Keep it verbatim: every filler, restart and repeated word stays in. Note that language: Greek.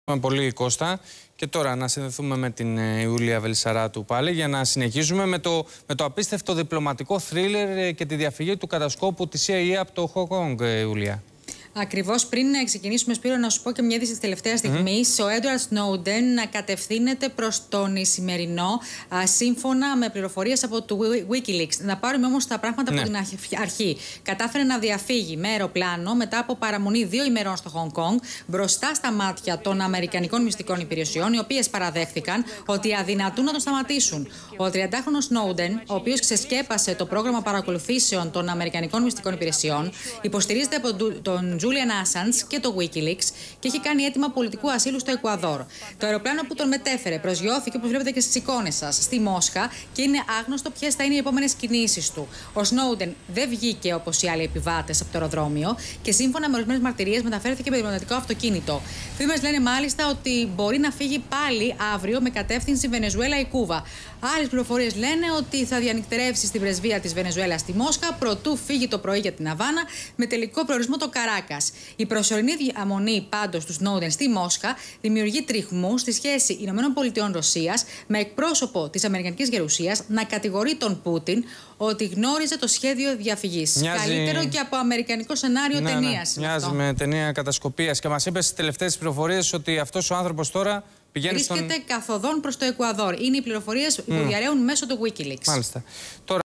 Πολύ, Κώστα. Και τώρα να συνδεθούμε με την Ιούλια Βελισσαράτου πάλι για να συνεχίσουμε με το, με το απίστευτο διπλωματικό θρίλερ και τη διαφυγή του κατασκόπου της σι άι έι από το Χονγκ Κονγκ, Ιούλια. Ακριβώς, πριν να ξεκινήσουμε, Σπύρο, να σου πω και μια είδηση της τελευταίας στιγμής. Mm-hmm. Ο Έντουαρντ Σνόουντεν κατευθύνεται προς τον Ισημερινό, α, σύμφωνα με πληροφορίες από το Wikileaks. Να πάρουμε όμως τα πράγματα ναι. από την αρχή. Κατάφερε να διαφύγει με αεροπλάνο μετά από παραμονή δύο ημερών στο Χονγκ Κονγκ, μπροστά στα μάτια των Αμερικανικών μυστικών υπηρεσιών, οι οποίες παραδέχθηκαν ότι αδυνατούν να τον σταματήσουν. Ο τριαντάχρονος Σνόουντεν, ο οποίος ξεσκέπασε το πρόγραμμα παρακολουθήσεων των Αμερικανικών μυστικών υπηρεσιών, υποστηρίζεται από τον Julian Assange και το Wikileaks και έχει κάνει αίτημα πολιτικού ασύλου στο Εκουαδόρ. Το αεροπλάνο που τον μετέφερε προσγειώθηκε, όπως βλέπετε και στις εικόνες σας, στη Μόσχα και είναι άγνωστο ποιες θα είναι οι επόμενες κινήσεις του. Ο Σνόουντεν δεν βγήκε όπως οι άλλοι επιβάτες από το αεροδρόμιο και σύμφωνα με ορισμένες μαρτυρίες μεταφέρθηκε με διπλωματικό αυτοκίνητο. Φήμες λένε μάλιστα ότι μπορεί να φύγει πάλι αύριο με κατεύθυνση Βενεζουέλα ή Κούβα. Άλλες πληροφορίες λένε ότι θα διανυκτερεύσει στην πρεσβεία της Βενεζουέλα στη Μόσχα προτού φύγει το πρωί για την Αβάνα με τελικό προορισμό το Καράκας. Η προσωρινή διαμονή πάντως του Σνόουντεν στη Μόσχα δημιουργεί τριχμού στη σχέση ΗΠΑ-Ρωσίας με εκπρόσωπο της Αμερικανικής Γερουσίας να κατηγορεί τον Πούτιν ότι γνώριζε το σχέδιο διαφυγής. Μοιάζει... Καλύτερο και από αμερικανικό σενάριο ναι, ταινίας. Ναι, μοιάζει με ταινία κατασκοπίας. Και μας είπε στις τελευταίες πληροφορίες ότι αυτός ο άνθρωπος τώρα πηγαίνει βρίσκεται στον... καθοδόν προς το Εκουαδόρ. Είναι οι πληροφορίες mm. που διαρρέουν μέσω του Wikileaks. Μάλιστα. Τώρα...